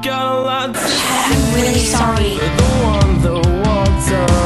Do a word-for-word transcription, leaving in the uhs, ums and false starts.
got a lot to I'm really sorry. the one, the water.